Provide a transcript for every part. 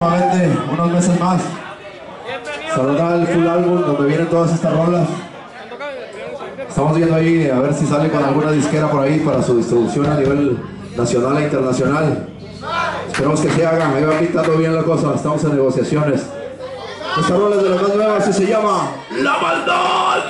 Nuevamente, unos meses más. Saludar el full álbum donde vienen todas estas rolas. Estamos viendo ahí a ver si sale con alguna disquera por ahí para su distribución a nivel nacional e internacional. Esperemos que se haga, ahí va pintando bien la cosa, estamos en negociaciones. Esta rola es de las más nuevas y se llama La Maldad.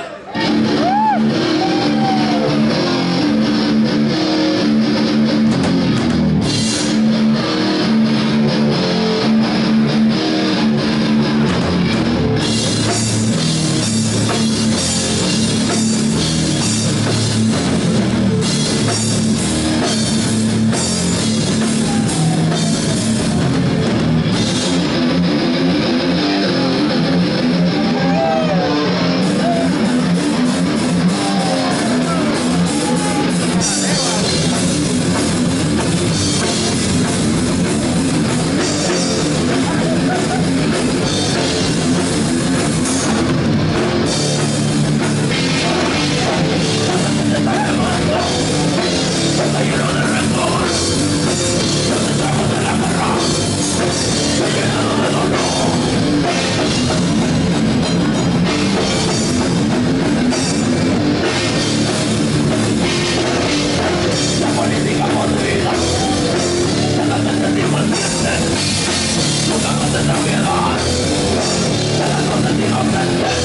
Nunca más tendrá piedad de las cosas inocentes.